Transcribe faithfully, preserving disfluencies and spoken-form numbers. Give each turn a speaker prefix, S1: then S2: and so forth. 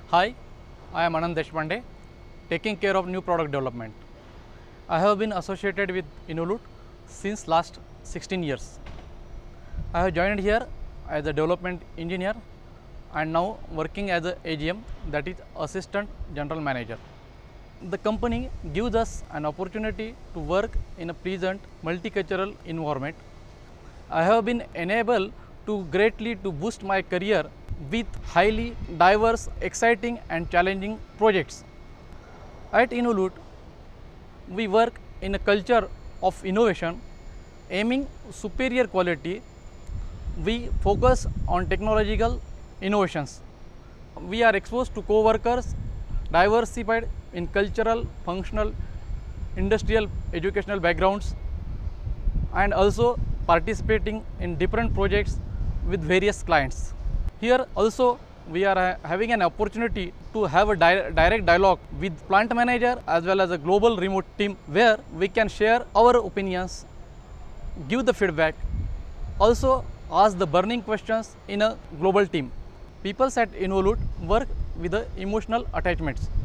S1: Hi, I am Anand Deshpande, taking care of new product development. I have been associated with Innolut since last sixteen years. I have joined here as a development engineer and now working as a A G M, that is Assistant General Manager. The company gives us an opportunity to work in a pleasant multicultural environment. I have been enabled to greatly to boost my career with highly diverse, exciting and challenging projects. At Innolut, we work in a culture of innovation, aiming superior quality. We focus on technological innovations. We are exposed to co-workers diversified in cultural, functional, industrial, educational backgrounds, and also participating in different projects with various clients. Here also we are uh, having an opportunity to have a di direct dialogue with plant manager as well as a global remote team, where we can share our opinions, give the feedback, also ask the burning questions in a global team. People at Innolut work with the emotional attachments.